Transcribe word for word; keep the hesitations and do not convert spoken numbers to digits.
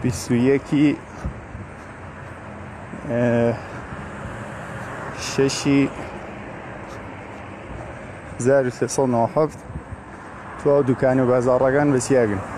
بیست و یەکی شەشی هەزار و سێ سەد و نۆ و هەفت تو ئەو دوکانی و بازاڕەکان بەسیاگن.